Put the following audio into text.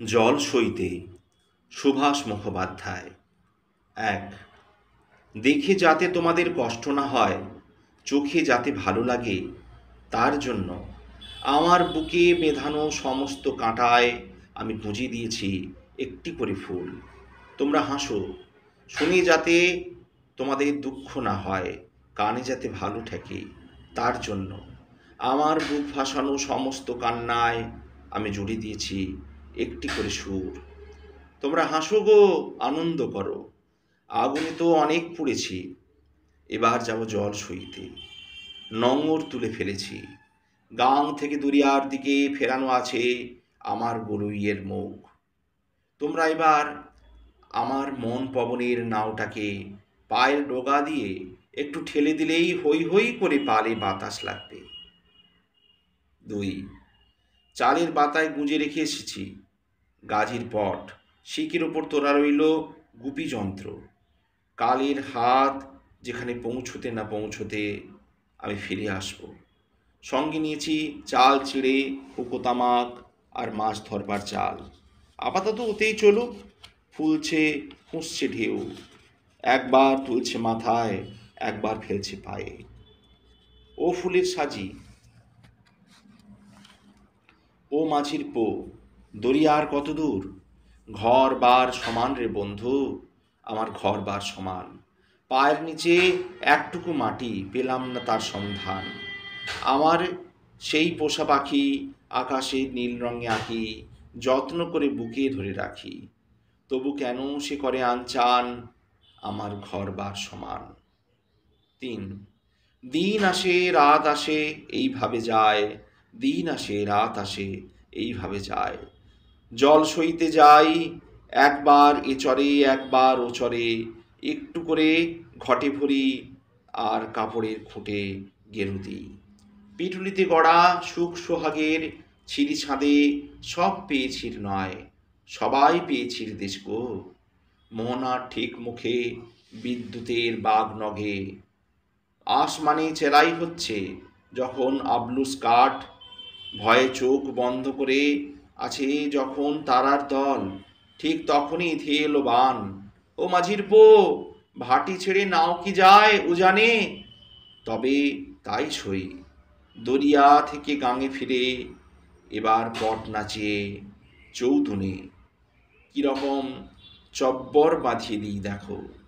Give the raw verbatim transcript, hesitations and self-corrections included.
জল সইতে সুভাষ মুখোপাধ্যায়। এক, দেখে যাতে তোমাদের কষ্ট না হয়, চোখে যাতে ভালো লাগে, তার জন্য আমার বুকে বেঁধানো সমস্ত কাঁটায় আমি গুঁজে দিয়েছি একটি করে ফুল। তোমরা হাসো, শুনে যাতে তোমাদের দুঃখ না হয়, কানে যাতে ভালো ঠেকে, তার জন্য আমার বুক ভাসানো সমস্ত কান্নায় আমি জুড়ে দিয়েছি একটি করে সুর। তোমরা হাসো গো, আনন্দ করো, আগুনে তো অনেক পুড়েছি, এবার যাব জল সইতে। নোঙর তুলে ফেলেছি, গাং থেকে দরিয়ার দিকে ফেরানো আছে আমার গরুইয়ের মুখ। তোমরা এবার আমার মন পবনের নাওটাকে পায়ের ডগা দিয়ে একটু ঠেলে দিলেই হৈ হৈ করে পালে বাতাস লাগবে। দুই, চালের বাতায় গুঁজে রেখে এসেছি গাজির পট, শিকের ওপর তোলা রইল গুপি যন্ত্র। কালের হাত যেখানে পৌঁছতে না পৌঁছতে আমি ফিরে আসব। সঙ্গে নিয়েছি চাল চিড়ে, কোকোতামাক আর মাছ ধরবার চাল। আপাতত ওতেই চলুক, ফুলছে ফুঁসছে ঢেউ, একবার তুলছে মাথায়, একবার ফেলছে পায়ে। ও ফুলের সাজি, ও মাঝির পো, দরিয়ার কত দূর, ঘর বার সমান রে বন্ধু, আমার ঘর বার সমান। পায়ের নিচে একটুকু মাটি পেলাম না তার সন্ধান। আমার সেই পোষা পাখি আকাশে নীল রঙে আঁকি, যত্ন করে বুকে ধরে রাখি। তবু কেন সে করে আনচান, আমার ঘর বার সমান। তিন, দিন আসে রাত আসে এইভাবে যায়, দিন আসে রাত আসে এইভাবে যায়। জল সইতে যাই, একবার এ চরে একবার ও চরে, একটু করে ঘটে ভরি আর কাপড়ের খুঁটে গেরু দিই। পিটুলিতে গড়া সুখ সোহাগের ছিরি ছাদে সব পেয়েছির নয়, সবাই পেয়েছির দেশ গো। মোহনার ঠিক মুখে বিদ্যুতের বাঘ নগে, আসমানে চেরাই হচ্ছে যখন আবলুস কাঠ, ভয়ে চোখ বন্ধ করে আছে যখন তারার দল, ঠিক তখনই ধেয়ে এলো বান। ও মাঝির পো, ভাটি ছেড়ে নাও কি যায় উজানে? তবে তাই সই, দরিয়া থেকে গাঙে ফিরে এবার পট নাচিয়ে চৌতুনে কিরকম চব্বর বাঁধিয়ে দিই দেখো।